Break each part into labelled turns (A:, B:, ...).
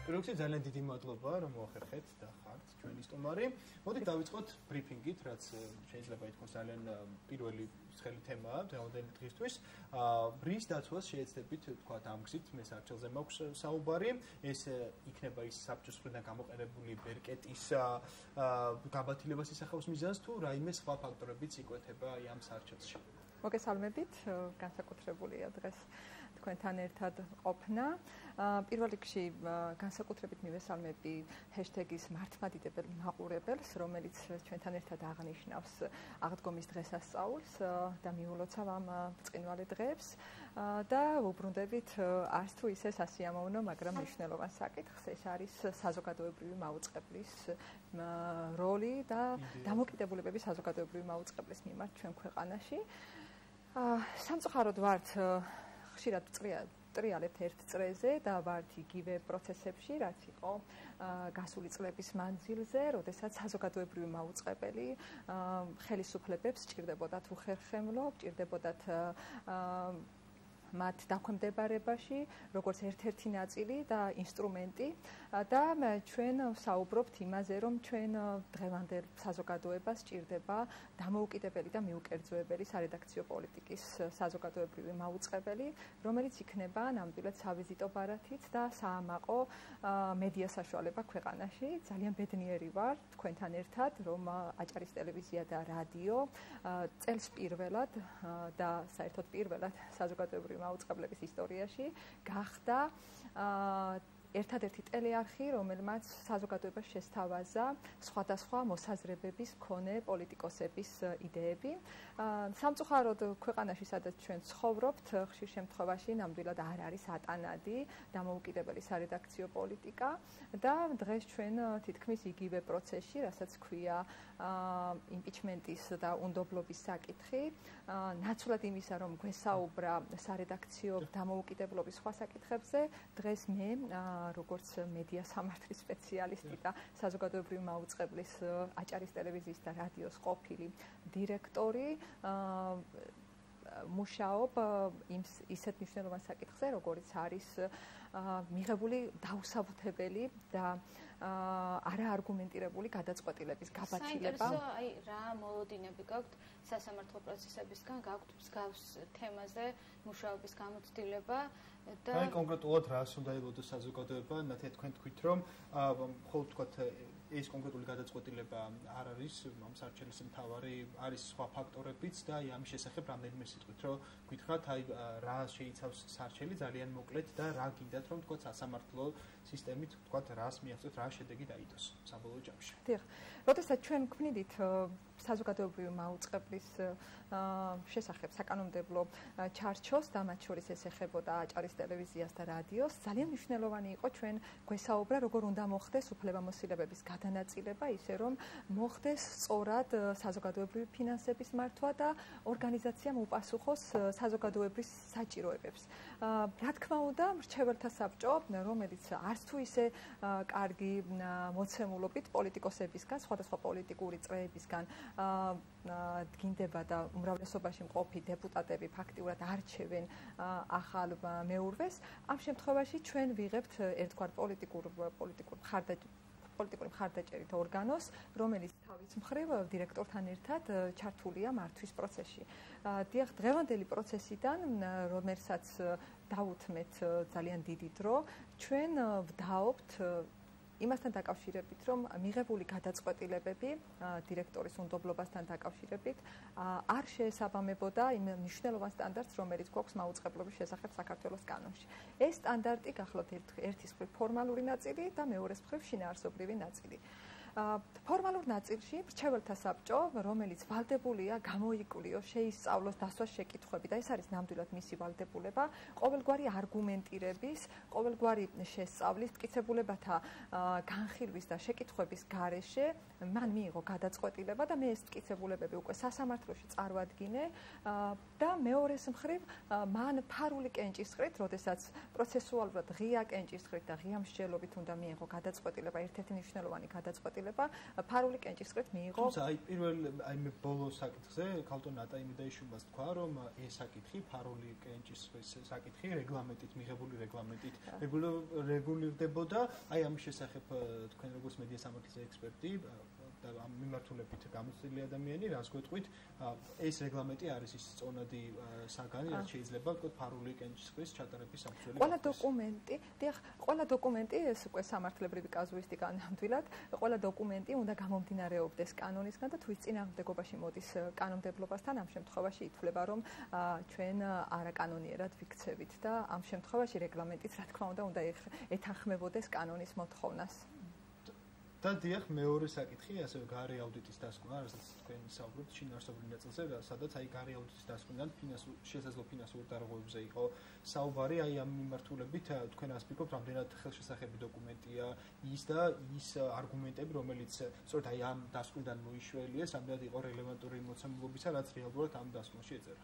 A: პირველ რიგში ძალიან დიდი მადლობა რომ მოახერხეთ და ხართ ჩვენი სტუმარი. მოდით დავიწყოთ ბრიფინგით, რაც შეიძლება ითქვას ძალიან პირველი ცხელი თემაა დღევანდელი დღისთვის. ბრის დაცვას შეეცდებით თქვა ამ გზით მე საარჩელზე მაქვს საუბარი. ეს იქნება ის საბჭოს მხრიდან გამოყენებული ბერკეტის გაბათილებას ისახავს მიზანს თუ რაიმე სხვა ფაქტორებიც იკვეთება ამ საარჩელში.
B: მოგესალმებით, განსაკუთრებულია დღეს თქვენთან ერთად ყოფნა. პირველ რიგში განსაკუთრებით მივესალმები ჰეშტეგის მართლმადიდებელ მაყურებელს, რომელიც ჩვენთან ერთად აღნიშნავს აღდგომის დღესასწაულს და მიულოცავ ამ ბრწყინვალე დღეებს და ვუბრუნდებით არც თუ ისე სასიამოვნო, მაგრამ მნიშვნელოვან საკითხს. ეს არის საზოგადოებრივი მაუწყებლის როლი და დამოკიდებულებები საზოგადოებრივი მაუწყებლის მიმართ ჩვენ ქვეყანაში. სამწუხაროდ ვართ ხშირად ტრიალებთ ერთ წრეზე და ვართ იგივე პროცესებში, რაც იყო გასული წლების მანძილზე, როდესაც საზოგადოებრივი მაუწყებელი ხელისუფლებებს სჭირდებოდათ უხერხემლო, სჭირდებოდათ მათ დაქვემდებარებაში, როგორც ერთ-ერთი ნაწილი და ინსტრუმენტი და ჩვენ საუბრობთ იმაზე, რომ ჩვენ დღევანდელ საზოგადოებას სჭირდება დამოუკიდებელი და მიუკერძოებელი სარედაქციო პოლიტიკის საზოგადოებრივი მაუწყებელი, რომელიც იქნება ნამდვილად სავიზიტო ბარათით და საამაყო მედია საშუალება ქვეყანაში. ძალიან ბედნიერი ვარ თქვენთან ერთად, რომ აჭარის ტელევიზია და რადიო წელს პირველად და საერთოდ პირველად საზოგადოებრივი მაუწყებლების ისტორიაში გახდა ერთადერთი ტელეარხი, რომელმაც საზოგადოებას შესთავაზა სხვადასხვა მოსაზრებების მქონე პოლიტიკოსების იდეები. სამწუხაროდ ქვეყანაში, სადაც ჩვენ ცხოვრობთ, ხშირ შემთხვევაში ნამდვილად არ არის ატანადი დამოუკიდებელი სარედაქციო პოლიტიკა და დღეს ჩვენ თითქმის იგივე პროცესში, რასაც ქვია იმპიჩმენტის და უნდობლობის საკითხი, ნაცვლად იმისა, რომ გვესაუბრა სარედაქციო დამოუკიდებლობის სხვა საკითხებზე, დღეს მე როგორც მედია სამართლის სპეციალისტი და საზოგადოებრივი მაუწყებლის აჭარის ტელევიზიის და რადიოს ყოფილი დირექტორი მუშაობ ისეთ მნიშვნელოვან საკითხზე, როგორც არის მიღებული დაუსაბუთებელი და არაარგუმენტირებული გადაწყვეტილების გაბათილება.
C: აი რა მოლოდინები გაქვთ სასამართლო პროცესებისგან, გაქვთ მსგავს თემაზე მუშაობის გამოცდილება და
A: აი კონკრეტულად რას უნდა ელოდოს საზოგადოება, ნათია თქვენ თქვით რომ მხოლოდ თქვათ ეს კონკრეტული გადაწყვეტილება არ არის ამ საარჩელის მთავარი, არის სხვა ფაქტორებიც და ამის შესახებ რამდენიმე სიტყვით რომ გითხრათ აი რა შეიცავს საარჩელი ძალიან მოკლედ და რა გინდათ რომ თქვათ სასამართლო სისტემით თქვათ რას მიაღწევთ, რა შედეგი დაიდოს საბოლოო ჯამში.
B: დიახ. როდესაც ჩვენ გვქნიდით საზოგადოებრივი მაუწყებლის შესახებ საკანონმდებლო ჩარჩოს და მათ შორის ეს ეხებოდა აჭარის ტელევიზიას და რადიოს, ძალიან მნიშვნელოვანი იყო ჩვენ გვესაუბრა როგორ უნდა მოხდეს უფლებამოსილებების გადანაწილება, ისე რომ მოხდეს სწორად საზოგადოებრივი ფინანსების მართვა და ორგანიზაციამ უპასუხოს საზოგადოებრივ საჭიროებებს. რა თქმა უნდა, მრჩეველთა საბჭო, რომელიც არც თუ ისე კარგი მოცემულობით პოლიტიკოსებისგან, სხვადასხვა პოლიტიკური წრეებისგან დგინდება და უმრავლესობაში მყოფი დეპუტატები ფაქტიურად არჩევენ ახალ მეურვეს. ამ შემთხვევაში ჩვენ ვიღებთ ერთგვარ პოლიტიკური მხარდაჭერით ორგანოს, რომელიც თავის მხრივ დირექტორთან ერთად ჩართულია მართვის პროცესში. დიახ, დღევანდელი პროცესიდან, რომელსაც დაუთმეთ ძალიან დიდი დრო, ჩვენ ვდაობთ იმასთან დაკავშირებით, რომ მიღებული გადაწყვეტილებები დირექტორის უნდობლობასთან დაკავშირებით არ შეესაბამებოდა იმ მნიშვნელოვან სტანდარტს, რომელიც გვაქვს მაუწყებლობის შესახებ საქართველოს კანონში. ეს სტანდარტი გახლავთ ერთის მხრივ ფორმალური ნაწილი და მეორეს მხრივ შინაარსობრივი ნაწილი. ფორმალურ ნაწილში მრჩეველთა საბჭო, რომელიც ვალდებულია გამოიკლიოს, შეისწავლოს დასვას შეკითხვები და ეს არის ნამდვილად მისი ვალდებულება, ყოველგვარი არგუმენტირების, ყოველგვარი შესწავლის, მტკიცებულებათა განხილვის და შეკითხვების გარეშე მან მიიღო გადაწყვეტილება და მე ეს მტკიცებულებები უკვე სასამართლოში წარვადგინე და მეორეს მხრივ მან ფარული კენჭისყრით, როდესაც პროცესუალურად ღია კენჭისყრით და ღია მსჯელობით უნდა მიიღო გადაწყვეტილება, ერთ-ერთი მნიშვნელოვანი გადაწყვეტილება გამოსახულება ფარული კენჭისყრით მიიღო.
A: თუმცა მე ბოლო საკითხზე ქალტო ნატა იმედაიშვილს თქვა, რომ ეს საკითხი ფარული კენჭისყრის საკითხი რეგლამენტით მიღებული რეგლამენტით რეგულირდებოდა. აი ამის შესახებ თქვენ როგორც მედია სამართლის ექსპერტი და ამ მიმართულებით გამოცდილი ადამიანი რას გვეტყვით, ეს რეგლამენტი არის ის წონადი საგანი, რაც შეიძლება თქო ფარული კენჭისყრის ჩატარების საფუძველი.
B: ყველა დოკუმენტი ეს უკვე სამართლებრივი კაზუისტიკა ნამდვილად, ყველა დოკუმენტი უნდა გამომდინარეობდეს კანონისგან და თუ ის წინააღმდეგობაში მოდის კანონმდებლობასთან, ამ შემთხვევაში ითვლება, რომ ჩვენ არაკანონიერად ვიქცევით და ამ შემთხვევაში რეგლამენტიც რა თქმა უნდა ეთანხმებოდეს კანონის მოთხოვნას.
A: და დიახ, მეორე საკითხი, ასევე გარე აუდიტის დასკვნა, რასაც თქვენ საუბრობთ შინაარსობრივ ნაწილზე, სადაც აი გარე აუდიტის დასკვნიდან შესაძლო ფინანსურ დარღვევებზე იყო საუბარი, აი ამ მიმართულებით თქვენ azt ფიქრობთ, რამდენად ხელშესახები დოკუმენტია ის და ის არგუმენტები, რომელიც სწორედ აი ამ დასკვნიდან მოიშველიეს, რამდენად იყო რელევანტური მოცემულობისა, რაც რეალურად ამ დასკვნაში ეწერა.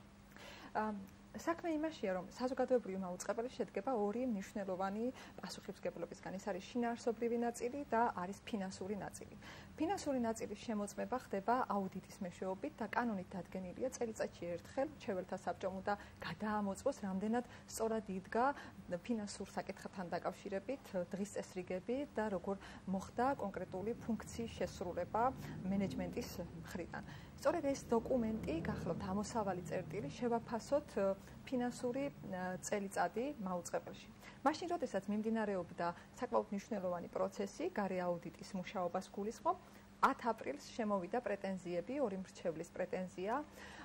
B: საქმე იმაშია, რომ საზოგადოებრივი მაუწყებელი შედგება ორი მნიშვნელოვანი პასუხისმგებლობისგან. ეს არის შინაარსობრივი ნაწილი და არის ფინანსური ნაწილი. ფინანსური ნაწილის შემოწმება ხდება აუდიტის მეშვეობით და კანონით დადგენილია წელიწადში ერთხელ მრჩეველთა საბჭომ უნდა გადაამოწმოს, რამდენად სწორად იდგა ფინანსურ საკითხთან დაკავშირებით დღის წესრიგები და როგორ მოხდა კონკრეტული ფუნქციის შესრულება მენეჯმენტის მხრიდან. სწორედ ეს დოკუმენტი გახლავთ ამოსავალი წერტილი შევაფასოთ ფინანსური წელიწადი მაუწყებელში. მაშინ, როდესაც მიმდინარეობდა საკმაოდ მნიშვნელოვანი პროცესი, გარე აუდიტის მუშაობას გულისხმობ, 10 აპრილს შემოვიდა პრეტენზიები, ორი მრჩევლის პრეტენზია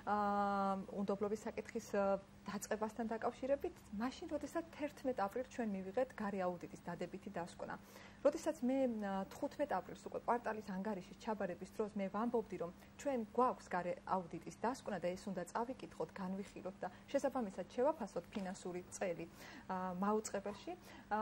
B: უნდობლობის საკითხის დაწყებასთან დაკავშირებით, მაშინ, როდესაც 11 აპრილს ჩვენ მივიღეთ გარე აუდიტის დადებითი დასკვნა. როდესაც მე 15 აპრილს უკვე კვარტალის ანგარიშის ჩაბარების დროს მე ვამბობდი, რომ ჩვენ გვაქვს გარე აუდიტის დასკვნა და ეს უნდა წავიკითხოთ, განვიხილოთ და შესაბამისად შევაფასოთ ფინანსური წელი მაუწყებელში.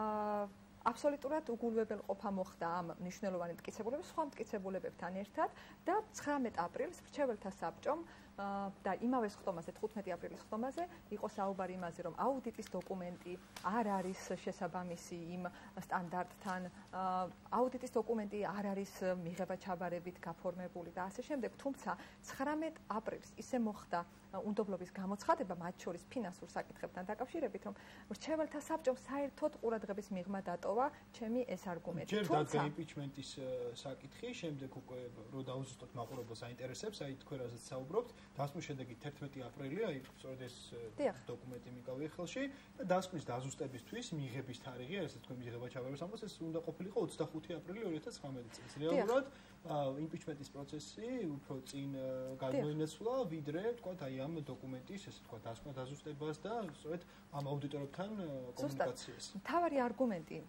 B: აბსოლუტურად უგულებელყოფა მოხდა ამ მნიშვნელოვანი მტკიცებულების სხვა მტკიცებულებებთან ერთად და 19 აპრილს მრჩეველთა საბჭომ და იმავე ხტომაზე 15 აპრილის ხტომაზე იყო საუბარი იმაზე, რომ აუდიტის დოკუმენტი არ არის შესაბამისი იმ სტანდარტთან, აუდიტის დოკუმენტი არ არის მიღება ჩაბარებით გაფორმებული და ასე შემდეგ, თუმცა 19 აპრილს ისე მოხდა უნდობლობის გამოცხადება მათ შორის ფინანსურ საკითხებთან დაკავშირებით, რომ მრჩეველთა საბჭომ საერთოდ ყურადღების მიღმა დატოვა ჩემი ეს არგუმენტი.
A: ჯერ დადგა იმპიჩმენტის საკითხი, შემდეგ უკვე რო დაუზუსტოთ მაყურებელს აინტერესებს, აი თქვენ რასაც საუბრობთ, დასკვნის შედეგი 11 აპრილი, აი სწორედ ეს დოკუმენტი მიკავია ხელში და დასკვნის დაზუსტებისთვის მიღების თარიღი, ესე თქვენ მიღება ჩაბარების ამბავს, ეს უნდა ყოფილიყო 25 აპრილი 2019 წელს. რეალურად იმპიჩმენტის პროცესი უფრო წინ გამოინაცვლა, ვიდრე თქვათ აი ამ დოკუმენტის, ესე თქვათ დასკვნა დაზუსტებას და სწორედ ამ აუდიტორებთან კომუნიკაციას.
B: მთავარი არგუმენტი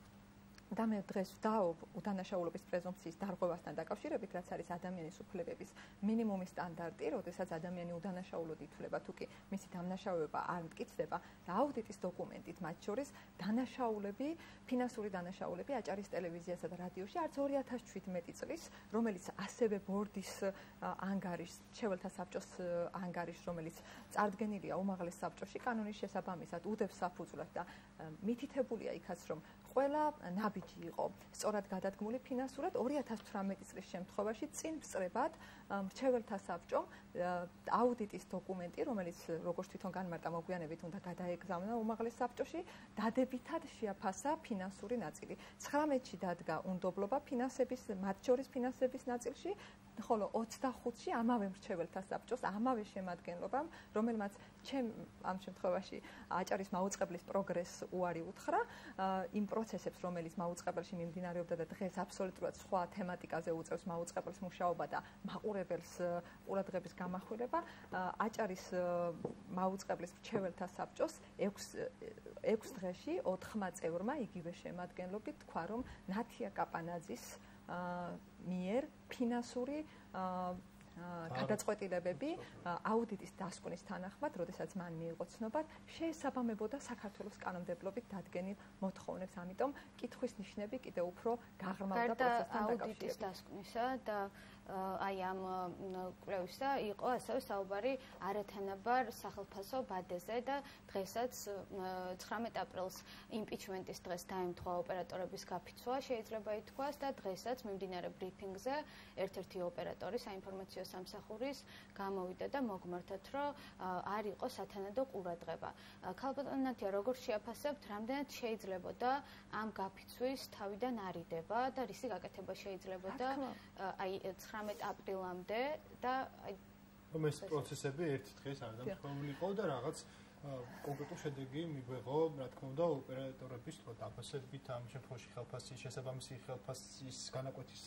B: და მე დღეს ვდაობ უდანაშაულობის პრეზუმპციის დარღვევასთან დაკავშირებით, რაც არის ადამიანის უფლებების მინიმუმი სტანდარტი, როდესაც ადამიანი უდანაშაულოდ ითვლება, თუ კი მისი დამნაშავეობა არ მტკიცდება და აუდიტის დოკუმენტით მათ შორის დანაშაულები, ფინანსური დანაშაულები აჭარის ტელევიზიასა და რადიოში არც 2017 წლის, რომელიც ასევე ბორდის ანგარიშს, მრჩეველთა საბჭოს ანგარიშს, რომელიც წარდგენილია უმაღლეს საბჭოში კანონის შესაბამისად, უდევს საფუძვლად და მითითებულია იქაც, რომ ყველა ნაბიჯი იყო სწორად გადადგმული ფინანსურად 2018 წლის შემთხვევაში წინ ვსწრებად მრჩეველთა საბჭომ აუდიტის დოკუმენტი, რომელიც როგორც თვითონ განმარტა მოგვიანებით უნდა გადაეგზავნა უმაღლეს საბჭოში, დადებითად შეაფასა ფინანსური ნაწილი. 19-ში დადგა უნდობლობა ფინანსების, მათ შორის ფინანსების ნაწილში, ხოლო 25-ში ამავე მრჩეველთა საბჭოს, ამავე შემადგენლობამ, რომელმაც ამ შემთხვევაში აჭარის მაუწყებლის პროგრესს უარი უთხრა, იმ პროცესებს, რომელიც მაუწყებელში მიმდინარეობდა და დღეს აბსოლუტურად სხვა თემატიკაზე უწევს მაუწყებელს მუშაობა და მაყურებელს ყურადღების გამახვილება, აჭარის მაუწყებლის მრჩეველთა საბჭოს 6 დღეში 4 წევრმა იგივე შემადგენლობით თქვა, რომ ნათია კაპანაძის მიერ ფინანსური გადაწყვეტილებები აუდიტის დასკვნის თანახმად, როდესაც მან მიიღო ცნობა, შეესაბამებოდა საქართველოს კანონმდებლობით დადგენილ მოთხოვნებს. ამიტომ კითხვის ნიშნები კიდევ უფრო გაღრმავდა პროცესთან დაკავშირებით.
C: აუდიტის დასკვნისა და აი ამ კვლევისა იყო ასევე საუბარი არათანაბარ სახელმწიფო ბადეზე და დღესაც 19 აპრილს იმპიჩმენტის დღეს დაემთხვა ოპერატორების გაფიცვა შეიძლება ითქვას და დღესაც მიმდინარე ბრიფინგზე ერთ-ერთი ოპერატორი საინფორმაციო სამსახურის გამოვიდა და მოგმართათ რომ არ იყო სათანადო ყურადღება. ქალბატონო ნათია, როგორ შეაფასებთ, რამდენად შეიძლებოდა ამ გაფიცვის თავიდან არიდება და რისი გაკეთება შეიძლებოდა აი 19 აპრილამდე და აი
A: რომ ეს პროცესები ერთი დღეს არ დამხმარებულიყო და რაღაც კონკრეტულ შედეგი მიგვეღო, რა თქმა უნდა, ოპერატორების თქო დაფასებით ამ შემთხვევაში ხელფასის შესაბამისი ხელფასის განაკვეთის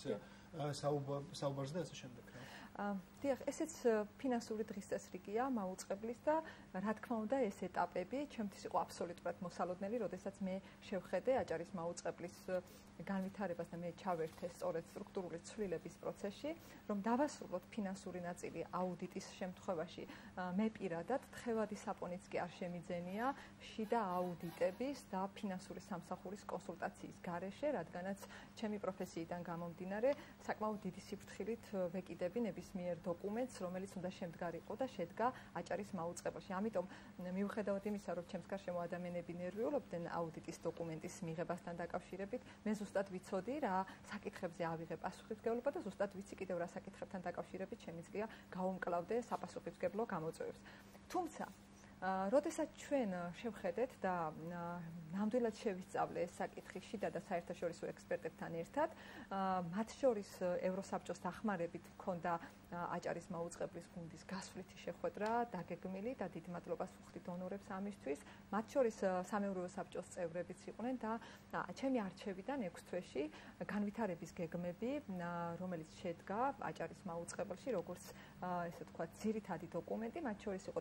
A: საუბარზე და ასე შემდეგ რა.
B: დიახ, ესეც ფინანსური დღის წესრიგია მაუწყებლის და რა თქმა უნდა ეს ეტაპები ჩემთვის იყო აბსოლუტურად მოსალოდნელი, როდესაც მე შევხედე აჭარის მაუწყებლის განვითარებას და მე ჩავერთე სწორედ სტრუქტურული ცვლილების პროცესში, რომ დავასრულოთ ფინანსური ნაწილი აუდიტის შემთხვევაში. მე პირადად თხევადი საპონიც კი არ შემიძენია შიდა აუდიტების და ფინანსური სამსახურის კონსულტაციის გარეშე, რადგანაც ჩემი პროფესიიდან გამომდინარე, საკმაოდ დიდი სიფრთხილით ვეკიდები ნებისმიერ დოკუმენტს, რომელიც უნდა შემდგარიყო და შედგა აჭარის მაუწყებელში. ამიტომ მიუხედავად იმისა, რომ ჩემს გარშემო ადამიანები ნერვიულობდნენ აუდიტის დოკუმენტის მიღებასთან დაკავშირებით, მე ზუსტად ვიცოდი რა საკითხებზე ავიღე პასუხისმგებლობა და ზუსტად ვიცი კიდევ რა საკითხებთან დაკავშირებით შემიძლია გავუმკლავდე საპასუხისმგებლო გამოწვევებს. თუმცა როდესაც ჩვენ შევხედეთ და ნამდვილად შევისწავლე ეს საკითხი შიდა და საერთაშორისო ექსპერტებთან ერთად, მათ შორის ევროსაბჭოს დახმარებით მქონდა აჭარის მაუწყებლის გუნდის გასვლითი შეხვედრა, დაგეგმილი და დიდ მადლობას ვუხდით დონორებს ამისთვის. მათ შორის სამეურვეო საბჭოს წევრებიც იყვნენ და ჩემი არჩევიდან 6 თვეში განვითარების გეგმები, რომელიც შედგა აჭარის მაუწყებელში, როგორც ესე ვთქვათ, ძირითადი დოკუმენტი, მათ შორის იყო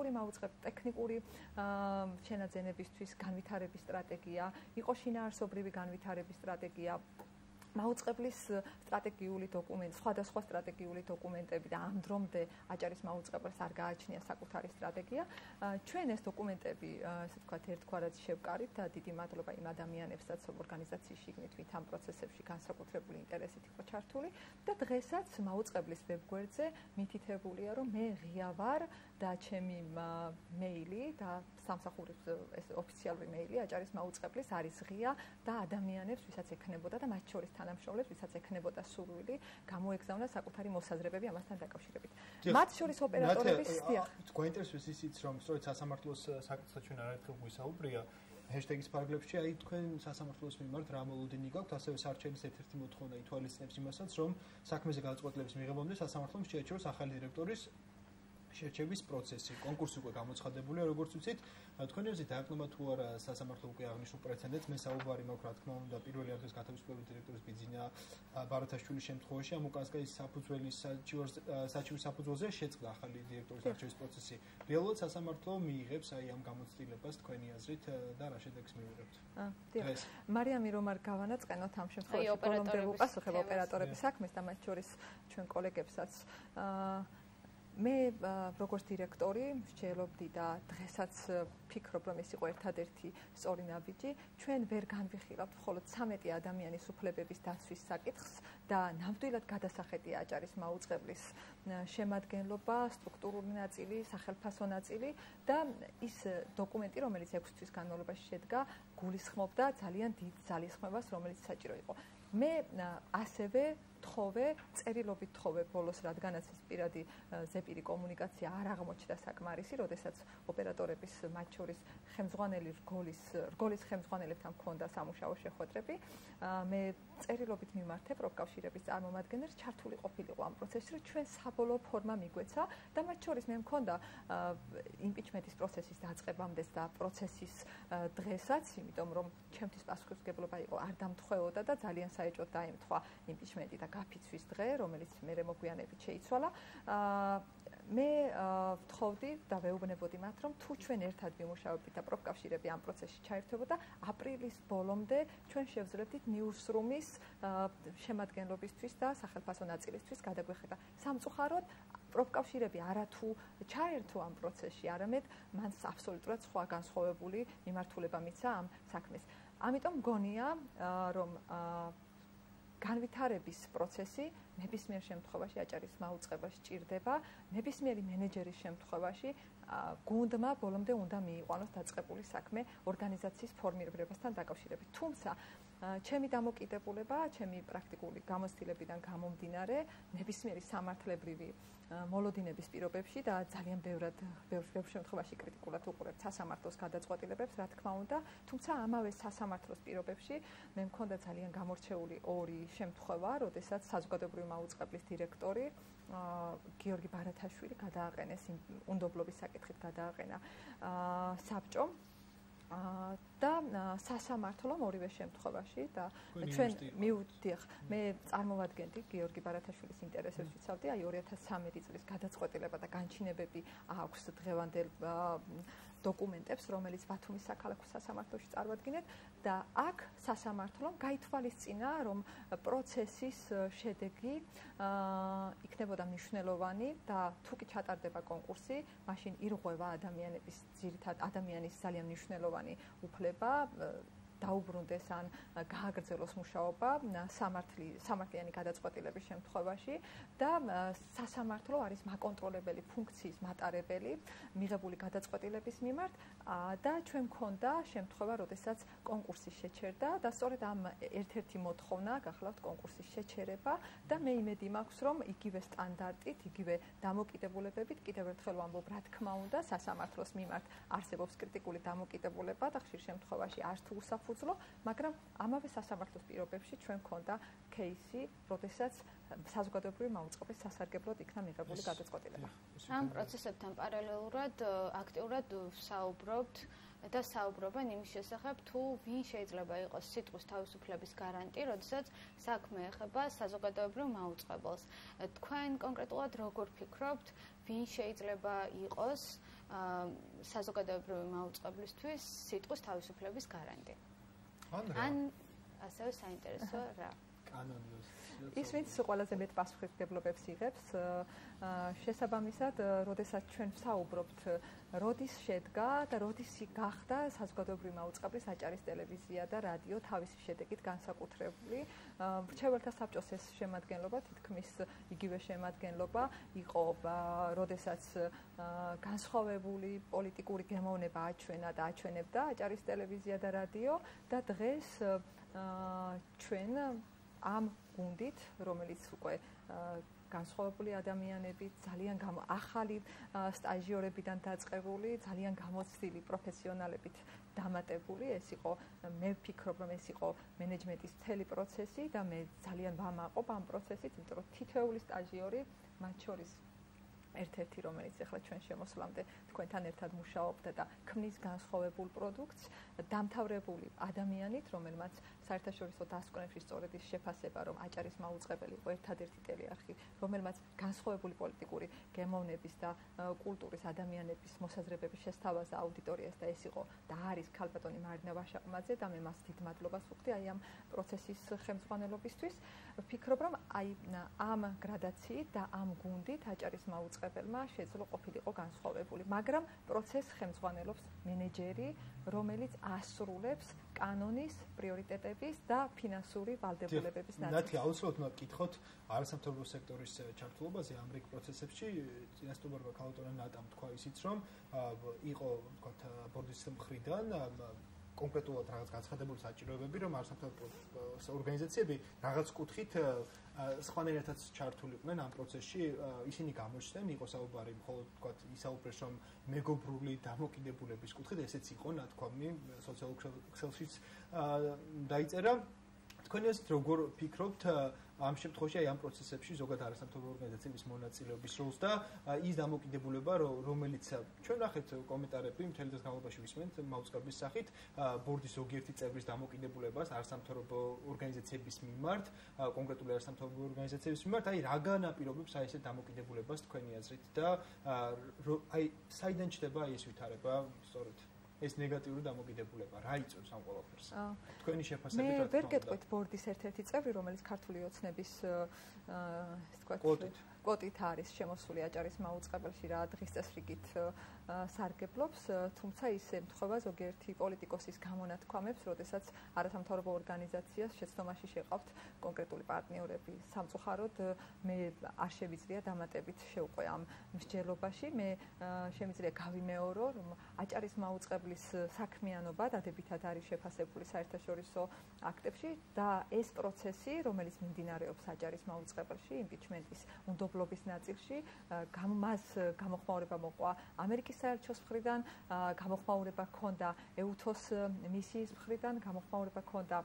B: ტექნიკური შენაძენებისთვის განვითარების სტრატეგია, იყო შინაარსობრივი განვითარების სტრატეგია, მაუწყებლის სტრატეგიული დოკუმენტი, სხვადასხვა სტრატეგიული დოკუმენტები და ამ დრომდე აჭარის მაუწყებელს არ გააჩნია საკუთარი სტრატეგია. ჩვენ ეს დოკუმენტები, ასე ვთქვათ, ერთგვარად შევკარით და დიდი მადლობა იმ ადამიანებსაც ორგანიზაციის შიგნით, ვით ამ პროცესებში განსაკუთრებული ინტერესით იყო ჩართული და დღესაც მაუწყებლის ვებგვერდზე მითითებულია, რომ მე ღია ვარ და ჩემი მეილი და სამსახურის ეს ოფიციალური მეილი აჭარის მაუწყებლის არის ღია და ადამიანებს, ვისაც ექნებოდა და მათ შორის თანამშრომლებს, ვისაც ექნებოდა სურვილი, გამოეგზავნა საკუთარი მოსაზრებები ამასთან დაკავშირებით. მათ შორის ოპერატორების დიახ.
A: გვაინტერესებს ისიც, რომ სწორედ სასამართლოს საკითხზე ჩვენ არაერთხელ გვისაუბრია, ჰეშტეგის პარაგრაფში, აი თქვენ სასამართლოს მიმართ რა მოლოდინი გაქვთ, ასევე სარჩელის ერთ-ერთი მოთხოვნა ითვალისწინებს იმასაც, რომ საქმეზე გადაწყვეტილების მიღებამდე სასამართლომ შეაჩეროს ახალი დირექტორის შერჩევის პროცესი. კონკურსი უკვე გამოცხადებულია, როგორც ვიცით, თქვენი აზრით დააკნობა თუ არა სასამართლო უკვე აღნიშნულ პრეცედენტს, მე საუბარი მაქვს, რა თქმა უნდა, პირველი არხის გათავისუფლებული დირექტორის ბიძინა ბარათაშვილის შემთხვევაში, ამ უკანასკნელის საფუძველის საჩივრის საფუძველზე შეწყდა ახალი დირექტორის არჩევის პროცესი. რეალურად სასამართლო მიიღებს აი ამ გამოცდილებას თქვენი აზრით და რა შედეგს მივიღებთ?
B: დიახ. მარიამი რომ არ გავანაწყენოთ ამ შემთხვევაში, ბოლომდე ვუპასუხებ ოპერატორების საქმეს და მათ შორის ჩვენ კოლეგებსაც მე როგორც დირექტორი მსჯელობდი და დღესაც ფიქრობ, რომ ეს იყო ერთადერთი სწორი ნაბიჯი. ჩვენ ვერ განვიხილავთ მხოლოდ 13 ადამიანის უფლებების დაცვის საკითხს და ნამდვილად გადასახედია აჭარის მაუწყებლის შემადგენლობა, სტრუქტურული ნაწილი, სახელმწიფო ნაწილი და ის დოკუმენტი, რომელიც 6 თვის განმავლობაში შედგა, გულისხმობდა ძალიან დიდ ძალისხმევას, რომელიც საჭირო იყო. მე ასევე თხოვე, წერილობით თხოვე ბოლოს, რადგანაც ეს პირადი ზეპირი კომუნიკაცია არ აღმოჩნდა საკმარისი, როდესაც ოპერატორების მათ შორის ხელმძღვანელი რგოლის ხელმძღვანელებთან მქონდა სამუშაო შეხვედრები. მე წერილობით მიმართე პროფკავშირების წარმომადგენელს, ჩართული ყოფილიყო ამ პროცესში, რომ ჩვენ საბოლოო ფორმა მიგვეცა და მათ შორის მე მქონდა იმპიჩმენტის პროცესის დაწყებამდე და პროცესის დღესაც, იმიტომ რომ ჩემთვის პასუხისმგებლობა იყო არ დამთხვეოდა და ძალიან საეჭვოდ დაემთხვა იმპიჩმენტი და გაფიცვის დღე, რომელიც მე მოგვიანებით შეიცვალა. მე ვთხოვდი და ვეუბნებოდი მათ, რომ თუ ჩვენ ერთად ვიმუშავებდით და პროფკავშირები ამ პროცესში ჩაერთვებოდა, აპრილის ბოლომდე ჩვენ შევძლებდით ნიუსრუმის შემადგენლობისთვის და სახელმწიფო ნაწილისთვის გადაგვეხება. სამწუხაროდ პროფკავშირები არათუ ჩაერთო ამ პროცესში, არამედ მან აბსოლუტურად სხვა განსხვავებული მიმართულება მიცა ამ საქმეს. ამიტომ მგონია, რომ განვითარების პროცესი ნებისმიერ შემთხვევაში აჭარის მაუწყება სჭირდება, ნებისმიერი მენეჯერის შემთხვევაში გუნდმა ბოლომდე უნდა მიიყვანოს დაწყებული საქმე ორგანიზაციის ფორმირებასთან დაკავშირებით. თუმცა ჩემი დამოკიდებულება, ჩემი პრაქტიკული გამოცდილებიდან გამომდინარე, ნებისმიერი სამართლებრივი მოლოდინების პირობებში და ძალიან ბევრ შემთხვევაში კრიტიკულად უყურებთ სასამართლოს გადაწყვეტილებებს, რა თქმა უნდა, თუმცა ამავე სასამართლოს პირობებში მე მქონდა ძალიან გამორჩეული ორი შემთხვევა, როდესაც საზოგადოებრივი მაუწყებლის დირექტორი გიორგი ბარათაშვილი გადააყენეს უნდობლობის საკითხით გადააყენა საბჭომ და სასამართლომ ორივე შემთხვევაში და ჩვენ მივდიხ მე წარმოვადგენდი გიორგი ბარათაშვილის ინტერესებს ვიცავდი აი 2013 წლის გადაწყვეტილება და განჩინებები აქვს დღევანდელ დოკუმენტებს რომელიც ბათუმის საქალაქო სასამართლოში წარვადგინეთ და აქ სასამართლომ გაითვალისწინა რომ პროცესის შედეგი იქნებოდა მნიშვნელოვანი და თუ კი ჩატარდება კონკურსი მაშინ ირღვევა ადამიანის ძალიან მნიშვნელოვანი უფლება დაუბრუნდეს ან გააგრძელოს მუშაობა სამართლიანი გადაწყვეტილების შემთხვევაში და სასამართლო არის მაკონტროლებელი ფუნქციის მატარებელი მიღებული გადაწყვეტილების მიმართ და ჩვენ მქონდა შემთხვევა, როდესაც კონკურსი შეჩერდა და სწორედ ამ ერთ-ერთი მოთხოვნა გახლავთ კონკურსის შეჩერება და მე იმედი მაქვს, რომ იგივე სტანდარტით, იგივე დამოკიდებულებებით კიდევ ერთხელ ვამბობ, რა თქმა უნდა, სასამართლოს მიმართ არსებობს კრიტიკული დამოკიდებულება და ხშირ შემთხვევაში არც თუ უსაფუძვლო, მაგრამ ამავე სასამართლოს პირობებში ჩვენ მქონდა кейსი, როდესაც საზოგადოებრივი მაუწყებლის სასარგებლოდ იქნა მიღებული გადაწყვეტილება.
C: ამ პროცესებთან პარალელურად აქტიურად საუბრობთ და საუბრობენ იმის შესახებ, თუ ვინ შეიძლება იყოს სიტყვის თავისუფლების გარანტი, როდესაც საქმე ეხება საზოგადოებრივ მაუწყებელს. თქვენ კონკრეტულად როგორ ფიქრობთ, ვინ შეიძლება იყოს საზოგადოებრივი მაუწყებლისთვის სიტყვის თავისუფლების გარანტი? ან ასევე საინტერესოა რა?
A: კანონიოს
B: ის ვინც ყველაზე მეტ პასუხისმგებლობებს იღებს შესაბამისად, როდესაც ჩვენ ვსაუბრობთ, როდის შედგა და როდის გახდა საზოგადოებრივი მაუწყებლის აჭარის ტელევიზია და რადიო თავისი შედეგით განსაკუთრებული. მრჩეველთა საბჭოს ეს შემადგენლობა, თითქმის იგივე შემადგენლობა იყო, როდესაც განსხვავებული პოლიტიკური გემოვნება აჩვენა და აჩვენებდა აჭარის ტელევიზია და რადიო და დღეს ჩვენ ამ გუნდით, რომელიც უკვე განსხვავებული ადამიანებით, ძალიან ახალი სტაჟიორებიდან დაწყებული, ძალიან გამოცდილი პროფესიონალებით დამატებული, ეს იყო მე ვფიქრობ, რომ ეს იყო მენეჯმენტის მთელი პროცესი და მე ძალიან ვამაყობ ამ პროცესით, იმიტომ რომ თითოეული სტაჟიორი, მათ შორის ერთ-ერთი, რომელიც ახლა ჩვენ შემოსვლამდე თქვენთან ერთად მუშაობდა და ქმნის განსხვავებულ პროდუქტს, დამთავრებული ადამიანით, რომელმაც საერთაშორისო დასკვნებში სწორედ ის შეფასება, რომ აჭარის მაუწყებელი იყო ერთადერთი ტელეარხი, რომელმაც განსხვავებული პოლიტიკური გემოვნების და კულტურის ადამიანების მოსაზრებების შესთავაზა აუდიტორიას და ეს იყო და არის ქალბატონი მარინა ვაშაყმაძე და მე მას დიდ მადლობას ვუხდი აი ამ პროცესის ხელმძღვანელობისთვის. ვფიქრობ, რომ აი ამ გრადაციით და ამ გუნდით აჭარის მაუწყებელმა შეძლო ყოფილიყო განსხვავებული, მაგრამ პროცესს ხელმძღვანელობს მენეჯერი, რომელიც ასრულებს კანონის, პრიორიტეტების და ფინანსური ვალდებულებების ნაწილს.
A: ნათი, აუცილებლად უნდა გკითხოთ არასამთავრობო სექტორის ჩართულობაზე ამ რიგ პროცესებში. წინასწარმეტყველება ქალბატონი ნატამ თქვა ისიც, რომ იყო, ვთქვათ, ბორდის მხრიდან კონკრეტულად რაღაც განცხადებული საჭიროებები, რომ არასამთავრობო ორგანიზაციები რაღაც კუთხით სხვანაირადაც ჩართულიყვნენ ამ პროცესში, ისინი გამოჩნდნენ, იყო საუბარი მხოლოდ ვთქვათ ისაუბრეს, რომ მეგობრული დამოკიდებულების კუთხით, ესეც იყო ნათქვამი სოციალურ ქსელშიც დაიწერა. თქვენ ეს როგორ ფიქრობთ ამ შემთხვევაში აი ამ პროცესებში ზოგადად არასამთავრობო ორგანიზაციების მონაწილეობის როლს და ის დამოკიდებულება, რომელიც ჩვენ ნახეთ კომენტარები მთელი დღის განმავლობაში ვისმენთ მაუწყებლის სახით ბორდის ზოგიერთი წევრის დამოკიდებულებას არასამთავრობო ორგანიზაციების მიმართ, კონკრეტული არასამთავრობო ორგანიზაციების მიმართ, აი რა განაპირობებს აი ესეთ დამოკიდებულებას თქვენი აზრით და აი საიდან ჩდება აი ეს ვითარება სწორედ ეს ნეგატიური დამოკიდებულება რა იწვევს ამ ყველაფერს? თქვენი შეფასებით
B: მე ვერ გეტყვით ბორდის ერთ-ერთი წევრი, რომელიც ქართული ოცნების ეს თქვა კვოტით არის შემოსული აჭარის მაუწყებელში რა დღის წესრიგით სარგებლობს, თუმცა ის ემთხვევა ზოგიერთი პოლიტიკოსის გამონათქვამებს, როდესაც არასამთავრობო ორგანიზაციას შეცდომაში შეყავთ კონკრეტული პარტნიორები. სამწუხაროდ მე არ შევიძლია დამატებით შევყვე ამ მსჯელობაში. მე შემიძლია გავიმეორო, რომ აჭარის მაუწყებლის საქმიანობა დადებითად არის შეფასებული საერთაშორისო აქტებში და ეს პროცესი, რომელიც მიმდინარეობს აჭარის მაუწყებელში, იმპიჩმენტის უნდობლობის ნაწილში, მას გამოხმაურება მოყვა ამერიკის საელჩოს მხრიდან, გამოხმაურება ჰქონდა EUTHOS მისიის მხრიდან, გამოხმაურება ჰქონდა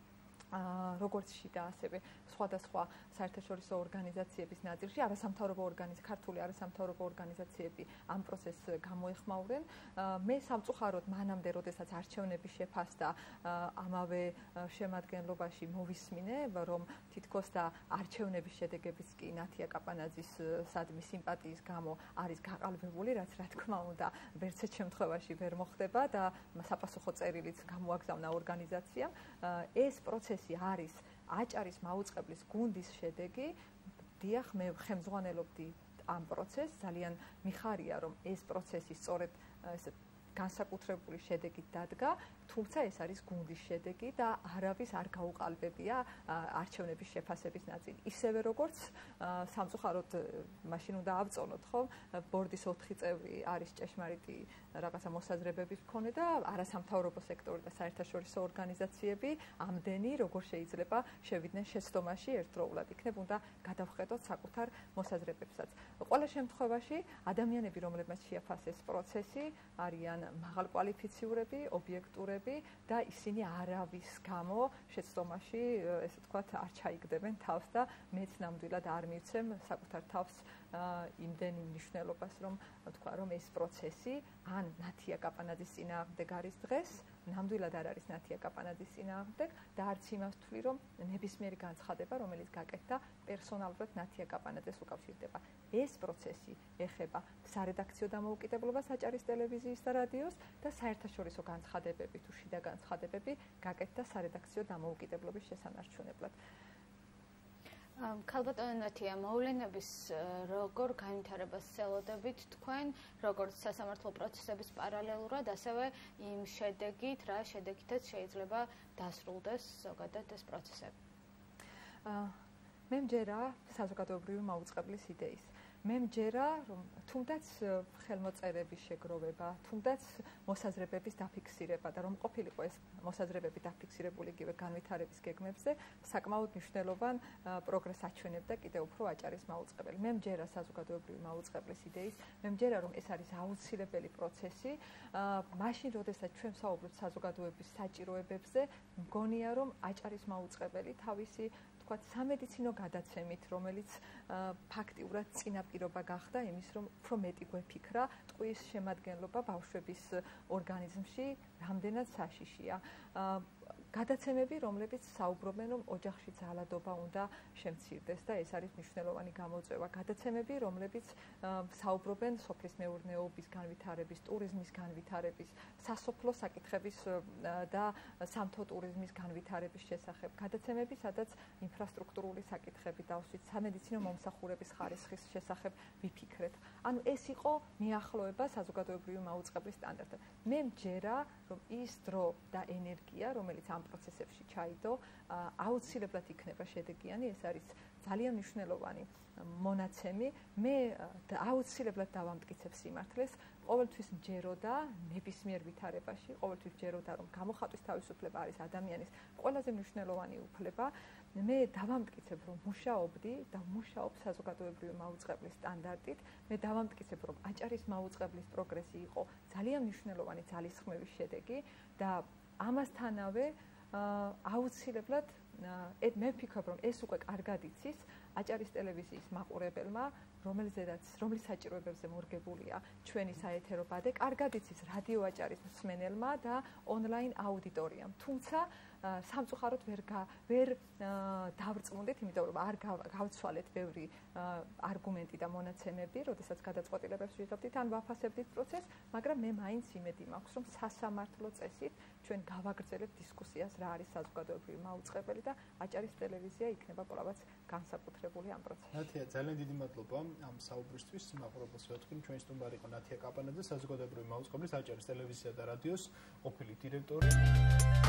B: როგორც შიდა ასევე სხვადასხვა საერთაშორისო ორგანიზაციების ნაწილში, ქართული არასამთავრობო ორგანიზაციები ამ პროცესს გამოეხმაურნენ. მე სამწუხაროდ მანამდე, როდესაც არჩევნები შეფასდა, ამავე შემადგენლობაში მოვისმინე, რომ თითქოს და არჩევნების შედეგებიც კი ნათია კაპანაძის სადმი სიმპათიის გამო არის გაყალბებული, რაც რა თქმა უნდა ვერცერთ შემთხვევაში ვერ მოხდება და საპასუხო წერილიც გამოაგზავნა ორგანიზაციამ. ეს პროცესი არის აჭარის მაუწყებლის გუნდის შედეგი. დიახ, მე ხელმძღვანელობდი ამ პროცესს, ძალიან მიხარია, რომ ეს პროცესი სწორედ ესე განსაკუთრებული შედეგით დადგა, თუმცა ეს არის გუნდის შედეგი და არავის არ გაუყალბებია არჩევნების შეფასების ნაწილი. ისევე როგორც სამწუხაროდ მაშინ უნდა ავწონოთ, ხომ, ბორდის 4 წევრი არის ჭეშმარიტი რაღაცა მოსაზრებების მქონე და არასამთავრობო სექტორი და საერთაშორისო ორგანიზაციები ამდენი როგორ შეიძლება შევიდნენ შეცდომაში ერთდროულად. იქნებ უნდა გადავხედოთ საკუთარ მოსაზრებებსაც. ყველა შემთხვევაში ადამიანები, რომლებმაც შეაფასეს პროცესი, არიან მაღალკვალიფიციურები, ობიექტურები და ისინი არავის გამო შეცდომაში, ესე ვთქვათ, არ ჩაიგდებენ თავს და მეც ნამდვილად არ მივცემ საკუთარ თავს იმდენ მნიშვნელობას, რომ თქვა, რომ ეს პროცესი ან ნათია კაპანაძის წინააღმდეგ არის დღეს, ნამდვილად არ არის ნათია კაპანაძის წინააღმდეგ და არც იმას ვთვლი, რომ ნებისმიერი განცხადება, რომელიც გაკეთდა, პერსონალურად ნათია კაპანაძეს უკავშირდება. ეს პროცესი ეხება სარედაქციო დამოუკიდებლობას აჭარის ტელევიზიის და რადიოს და საერთაშორისო განცხადებები თუ შიდა განცხადებები გაკეთდა სარედაქციო დამოუკიდებლობის შესანარჩუნებლად.
C: ქალბატონო ნათია, მოვლენების როგორ განვითარებას ცელოდებით თქვენ, როგორც სასამართლო პროცესების პარალელურად, ასევე იმ შედეგით, რა შედეგითაც შეიძლება დასრულდეს ზოგადად ეს პროცესები?
B: მე მჯერა საზოგადოებრივი მაუწყებლის იდეის. მე მჯერა, რომ თუნდაც ხელმოწერების შეგროვება, თუნდაც მოსაზრებების დაფიქსირება და რომ ყოფილიყო ეს მოსაზრებები დაფიქსირებული იგივე განვითარების გეგმებზე, საკმაოდ მნიშვნელოვან პროგრესს აჩვენებდა კიდევ უფრო აჭარის მაუწყებელი. მე მჯერა საზოგადოებრივი მაუწყებლის იდეის, მე მჯერა, რომ ეს არის აუცილებელი პროცესი, მაშინ, როდესაც ჩვენ ვსაუბრობთ საზოგადოების საჭიროებებზე, მგონია, რომ აჭარის მაუწყებელი თავისი თქვათ სამედიცინო გადაცემით, რომელიც ფაქტიურად წინაპირობა გახდა იმის, რომ უფრო მეტი გვეფიქრა ტყუის შემადგენლობა ბავშვების ორგანიზმში რამდენად საშიშია. გადაცემები, რომლებიც საუბრობენ, რომ ოჯახში ძალადობა უნდა შემცირდეს და ეს არის მნიშვნელოვანი გამოწვევა. გადაცემები, რომლებიც საუბრობენ სოფლის მეურნეობის განვითარების, ტურიზმის განვითარების, სასოფლო საკითხების და სამთო ტურიზმის განვითარების შესახებ. გადაცემები, სადაც ინფრასტრუქტურული საკითხები დავსვით, სამედიცინო მომსახურების ხარისხის შესახებ ვიფიქრეთ. ანუ ეს იყო მიახლოება საზოგადოებრივი მაუწყებლის სტანდარტთან. მე მჯერა, რომ ის დრო და ენერგია, რომელიც ამ პროცესებში ჩაიდო, აუცილებლად იქნება შედეგიანი, ეს არის ძალიან მნიშვნელოვანი მონაცემი. მე აუცილებლად დავამტკიცებ სიმართლეს, ყოველთვის მჯეროდა ნებისმიერ ვითარებაში, ყოველთვის მჯეროდა, რომ გამოხატვის თავისუფლება არის ადამიანის ყველაზე მნიშვნელოვანი უფლება. მე დავამტკიცებ, რომ მუშაობდი და მუშაობ საზოგადოებრივი მაუწყებლის სტანდარტით. მე დავამტკიცებ, რომ აჭარის მაუწყებლის პროგრესი იყო ძალიან მნიშვნელოვანი ძალისხმევის შედეგი და ამასთანავე აუცილებლად მე ვფიქრობ, რომ ეს უკვე კარგად იცის აჭარის ტელევიზიის მაყურებელმა, რომლის საჭიროებებზე მორგებულია ჩვენი საეთერო ბადე, კარგად იცის რადიო აჭარის მსმენელმა და ონლაინ აუდიტორიამ. თუმცა სამწუხაროდ ვერ დავრწმუნდით, იმიტომ რომ არ გავცვალეთ ბევრი არგუმენტი და მონაცემები, როდესაც გადაწყვეტილებებს ვიღებდით ან ვაფასებდით პროცესს, მაგრამ მე მაინც იმედი მაქვს, რომ სასამართლო წესით ჩვენ გავაგრძელებთ დისკუსიას, რა არის საზოგადოებრივი მაუწყებელი და აჭარის ტელევიზია იქნება კვლავაც განსაკუთრებული ამ პროცესში.
A: ნათია, ძალიან დიდი მადლობა ამ საუბრისთვის. მაყურებელს ვეთქვი, ჩვენი სტუმარი იყო ნათია კაპანაძე, საზოგადოებრივი მაუწყებლის აჭარის ტელევიზია და რადიოს ყოფილი დირექტორი.